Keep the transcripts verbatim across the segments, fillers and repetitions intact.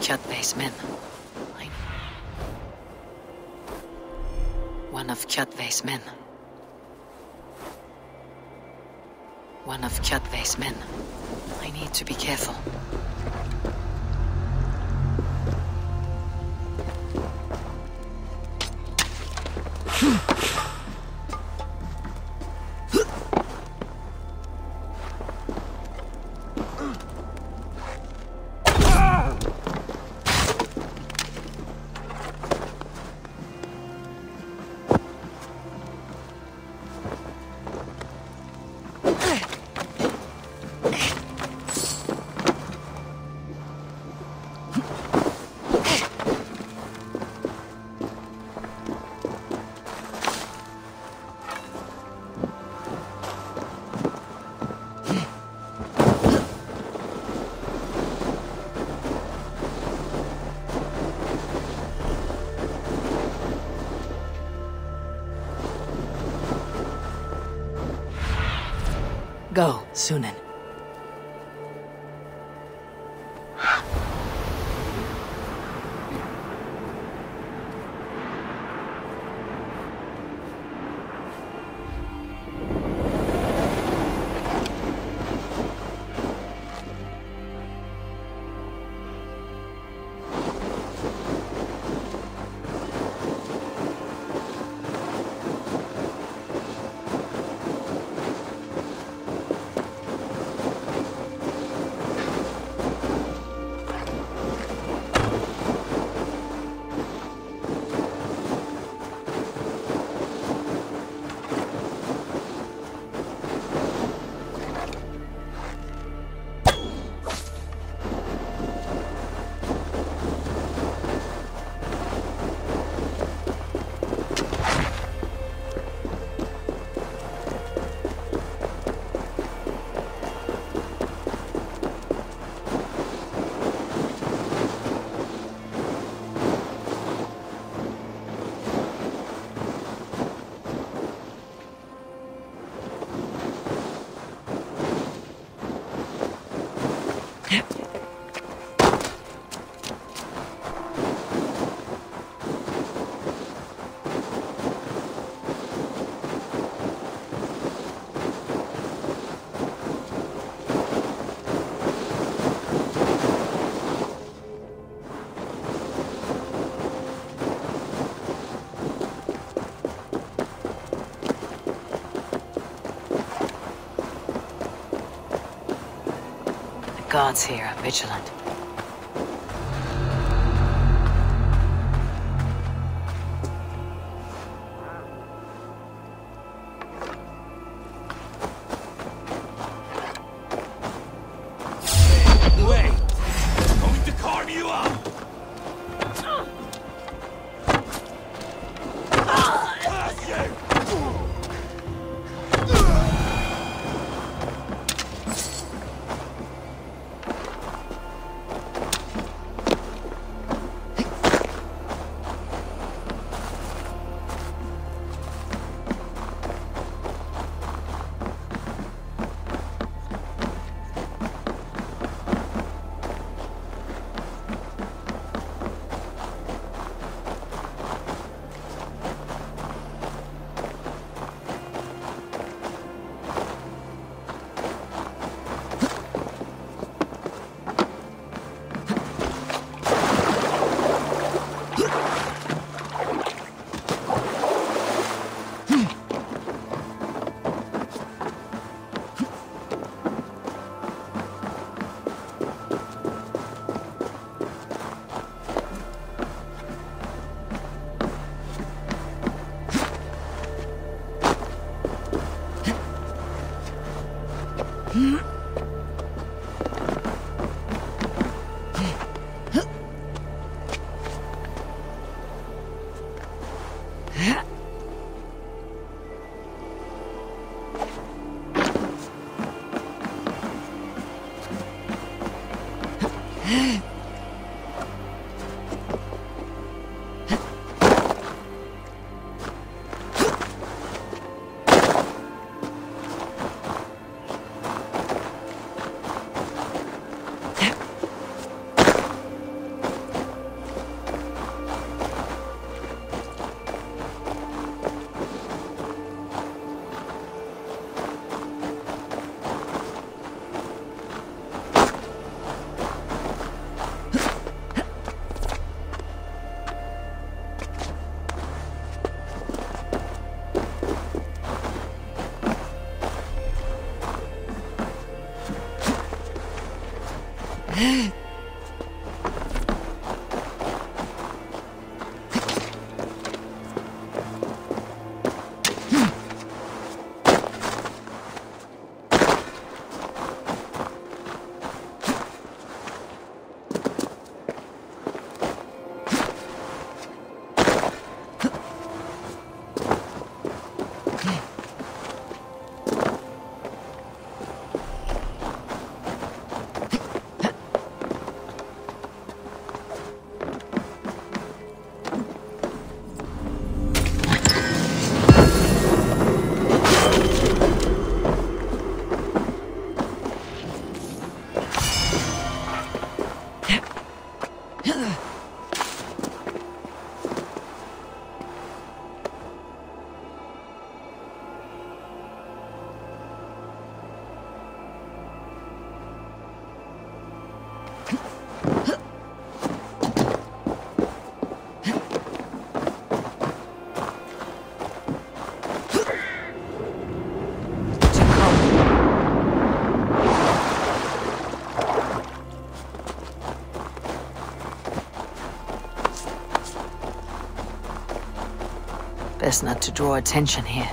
Kjotve's men. I... One of Kjotve's men. One of Kjotve's men. I need to be careful. Go, Sunan. The guards here are vigilant. Best not to draw attention here.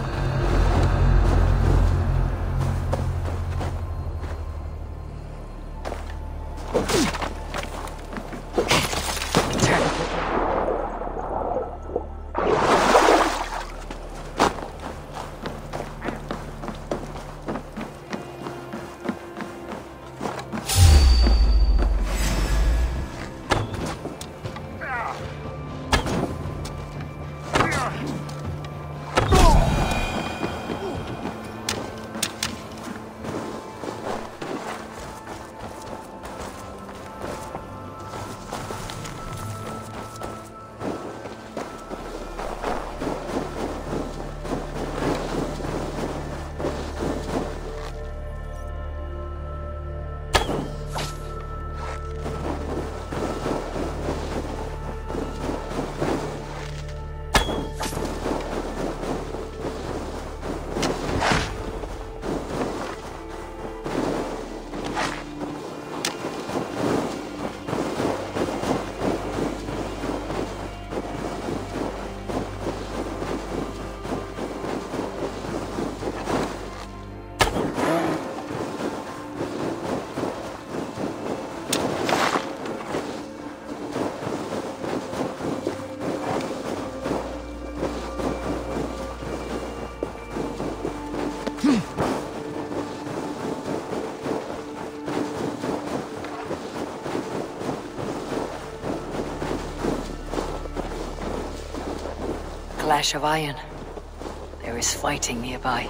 Clash of iron. There is fighting nearby.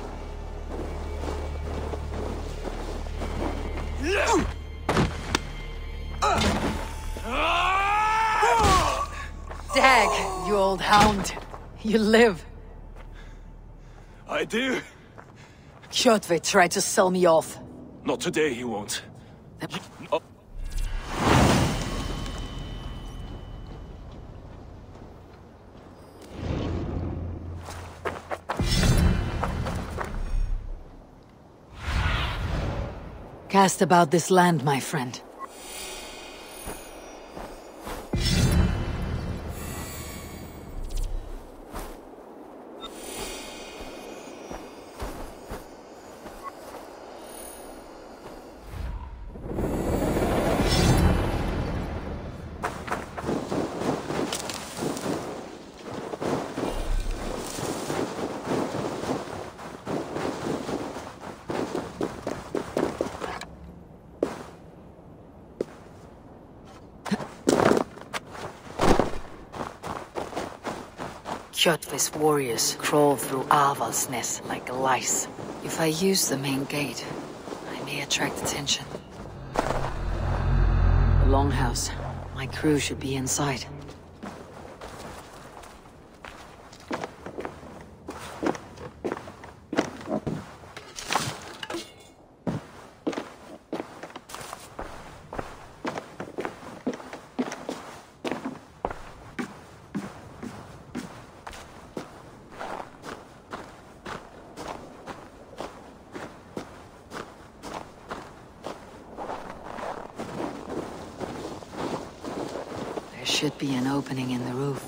Dag, you old hound. You live. I do. Kjotve tried to sell me off. Not today, he won't. Oh. Cast about this land, my friend. Kjotve's warriors crawl through Aval's nest like lice. If I use the main gate, I may attract attention. The longhouse. My crew should be inside. should be an opening in the roof.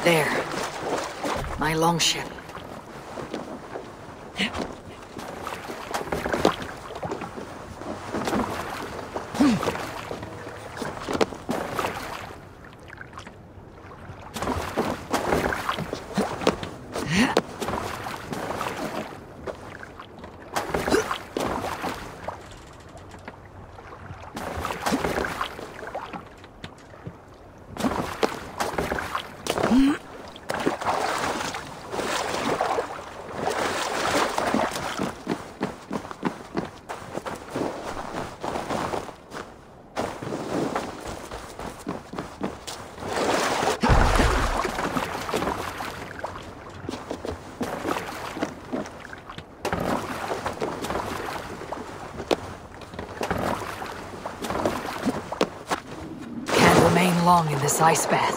There. My longship. Long in this ice bath.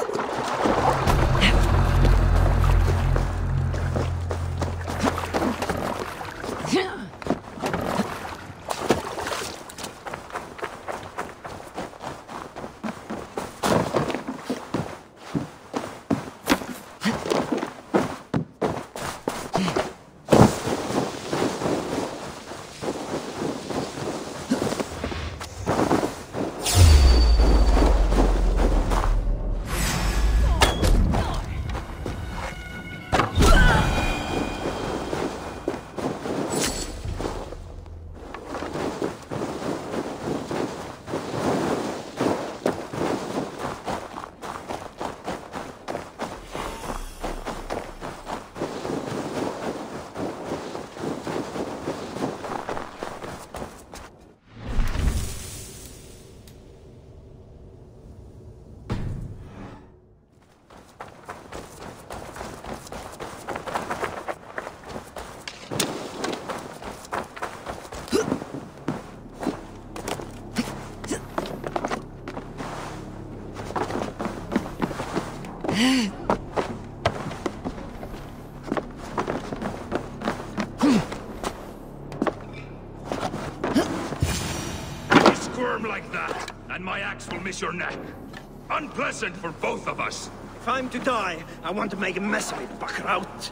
Like that, and my axe will miss your neck. Unpleasant for both of us. If I'm to die, I want to make a mess of it, Buckraut.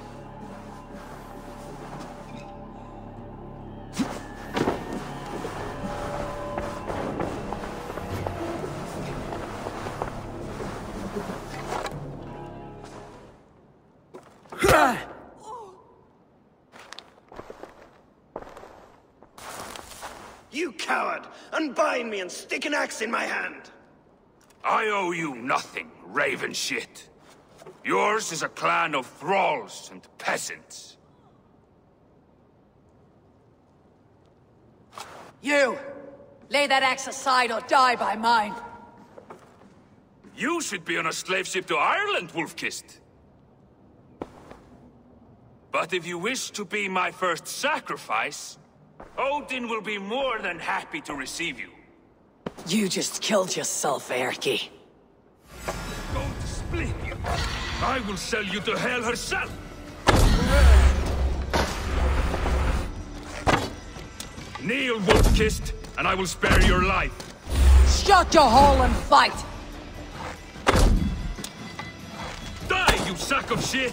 You coward! Unbind me and stick an axe in my hand! I owe you nothing, raven shit. Yours is a clan of thralls and peasants. You! Lay that axe aside or die by mine. You should be on a slave ship to Ireland, Wolf-Kissed. But if you wish to be my first sacrifice, Odin will be more than happy to receive you. You just killed yourself, Erki. Going to split you. I will sell you to Hel herself. Kneel, Wolf-Kissed, and I will spare your life. Shut your hole and fight! Die, you sack of shit!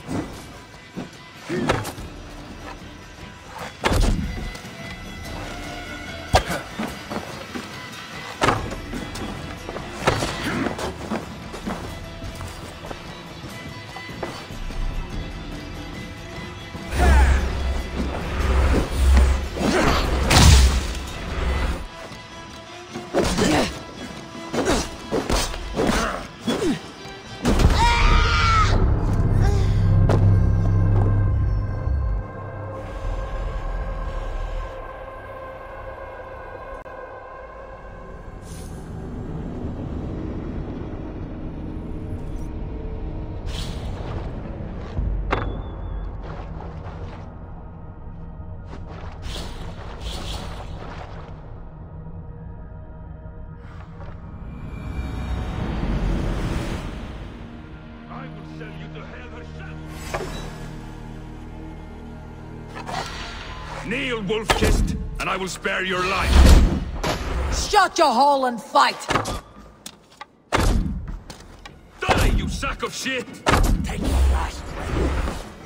Kneel, Wolf-Kissed, and I will spare your life. Shut your hole and fight! Die, you sack of shit! Take your last breath.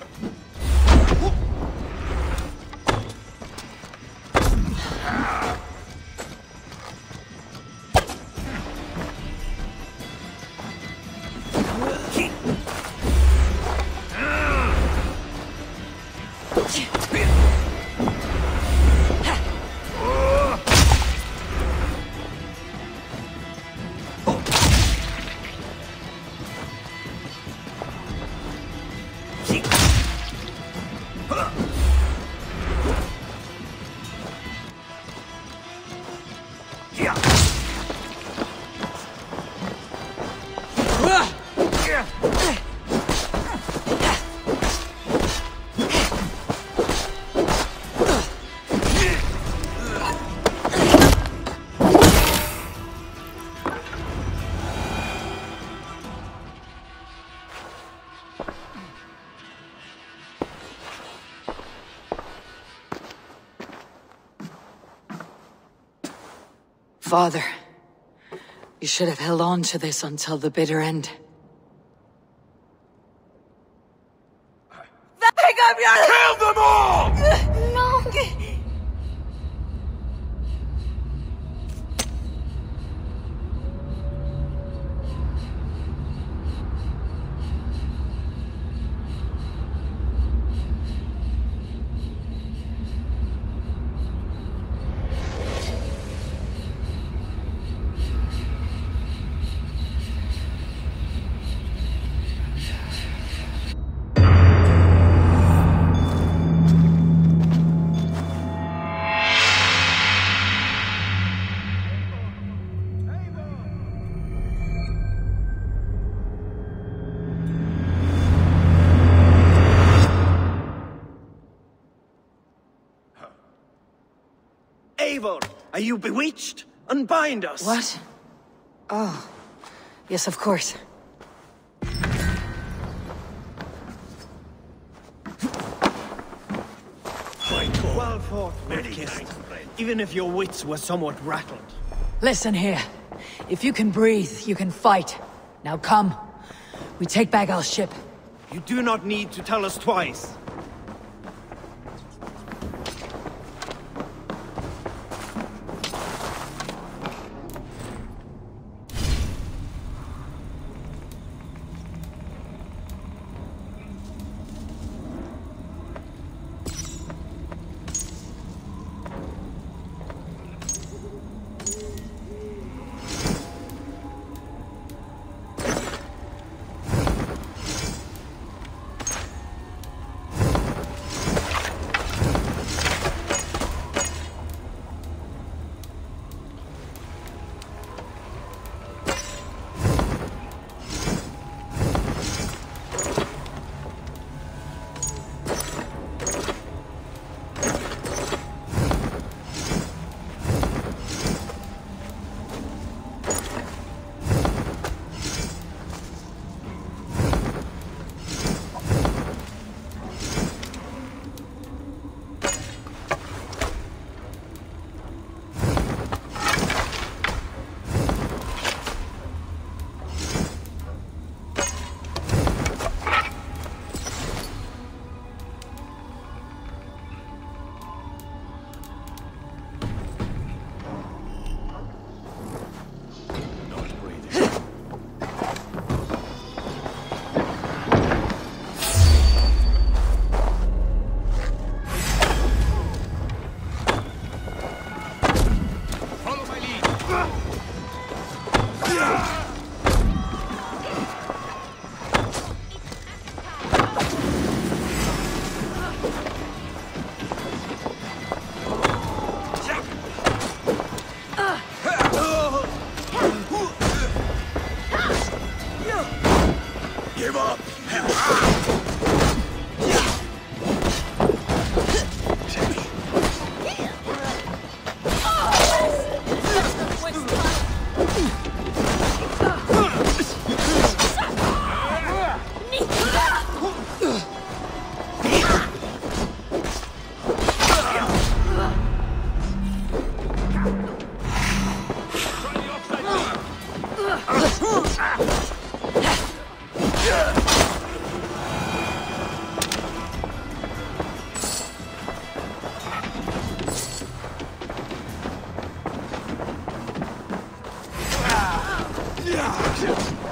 Father, you should have held on to this until the bitter end. Pick up your... Kill them all! No! Eivor, are you bewitched? Unbind us! What? Oh. Yes, of course. Well fought, Mudkist. Even if your wits were somewhat rattled. Listen here. If you can breathe, you can fight. Now come. We take back our ship. You do not need to tell us twice.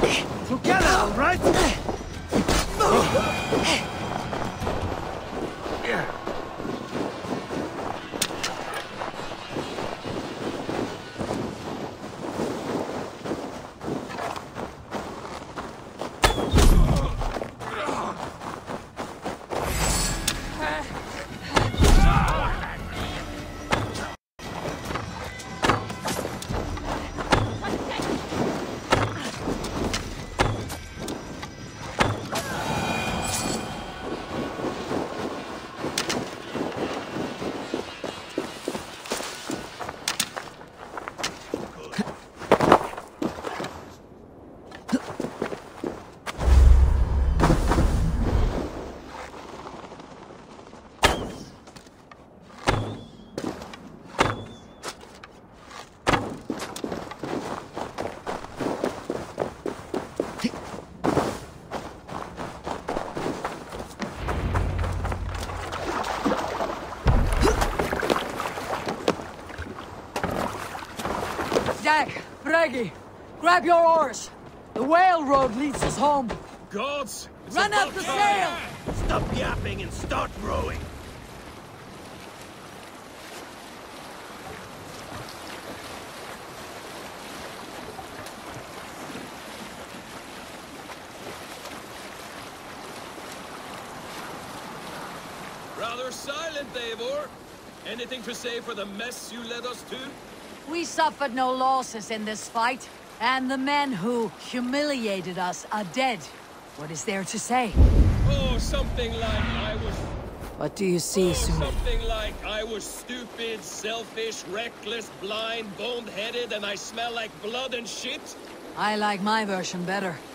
Together, all right? Jack, Bragi, grab your oars. The whale road leads us home. Gods! It's Run about up the time. sail! Stop yapping and start rowing! Rather silent, Eivor. Anything to say for the mess you led us to? We suffered no losses in this fight, and the men who humiliated us are dead. What is there to say? Oh, something like I was... What do you see, Oh, Sune? something like I was stupid, selfish, reckless, blind, bone-headed, and I smell like blood and shit? I like my version better.